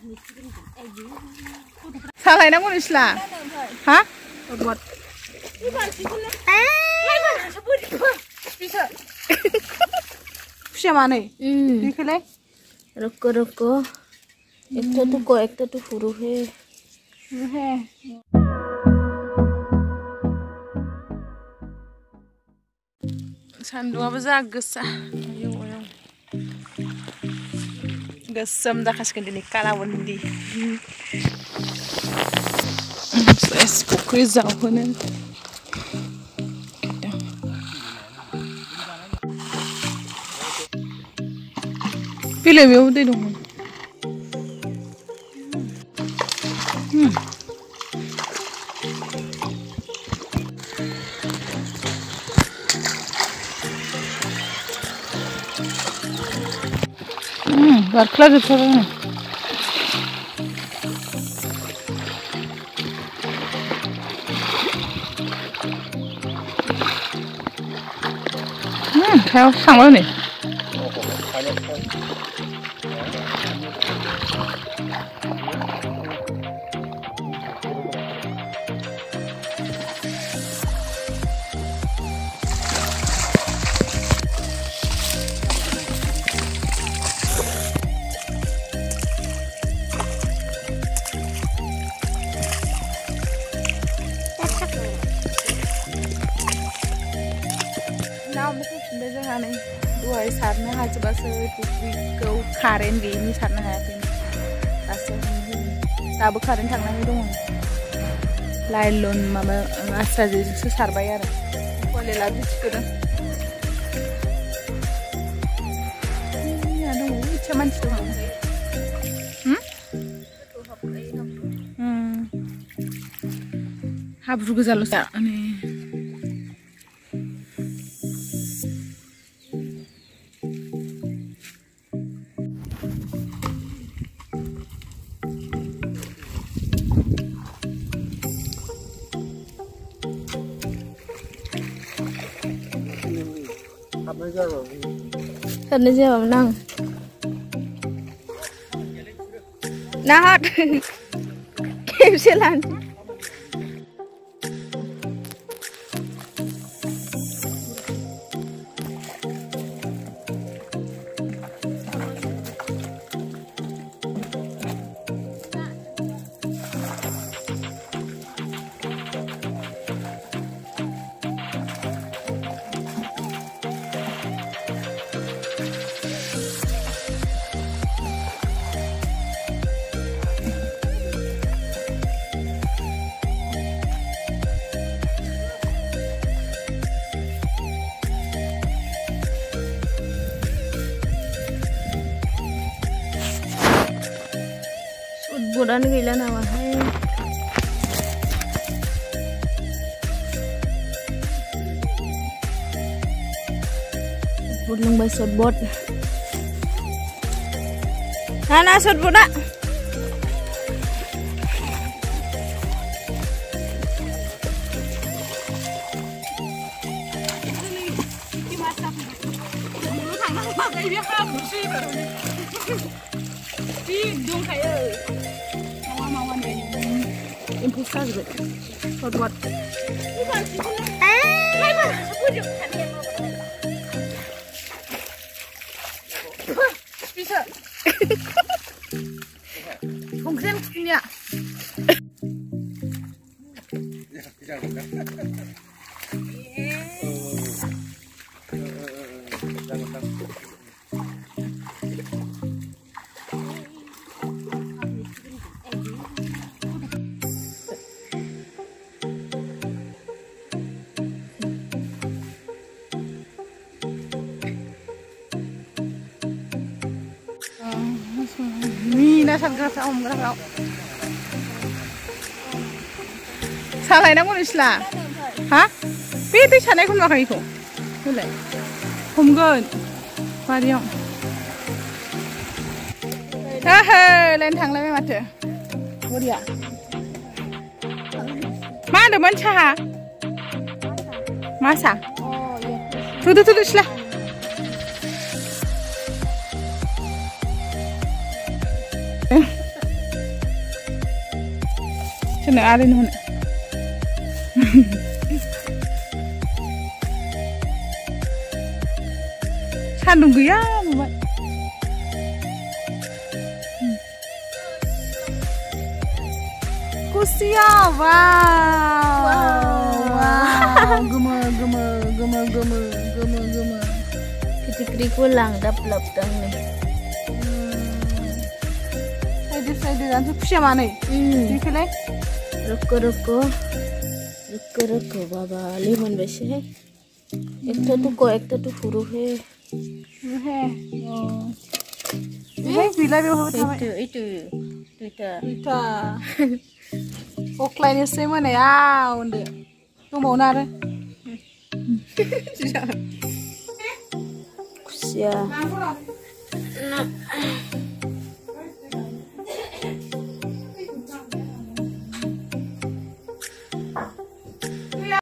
सालायनांगौ नोंसोला हा खुसिया मानै बेखौलाय रुको रुको एकटा तो फुरु है सान्दुंआबो जा गोसा गोसोम जाखासिगोन दिनै कालाबन्दी फुख्रि जावहोनो बिलोमायाव दै दंमोन बारख्ला जोबथारबाय सायाव थांबाय नै दहाय सारनो हाजोबासो फुख्रिखौ कारेन्ट गैयिनि सारनो हायाखै दाबो कारेन्ट थांनानै दङ लाइलन माबा आस्रा जेजोंसो सारबाय आरो कलेला बिथिखोदों दङ इच्छा मानसि दङ हाब्रु गोजाल'सो माने Karena siapa menang? Nahat, kesilan. Bulan gila nawa hai. Budlung bay sot bot. Nana sot boda. Impulsar juga, buat. Bisa. Konkret punya. Mina sangat om gerau. Salaynaंगौ नोंसोला हा बे दै सानायखौ नुवाखै बेखौ होलाय हमगोन बारियाव ओहो लाइन थांलायबाय माथो बरिया मा होनदोंमोन साहा मा सा थुदो सिला Kena ada nih mana? Sandung gaya, mama. Kusia, wow, gema. Kecil kulang dap-dap dang nih. Saya nanti kusia mana? Dikele? Ruko baba lemon bersih है एक तो फुरू है bila beho tama itu ita oklain sih mana ya unde tu mau nare kusia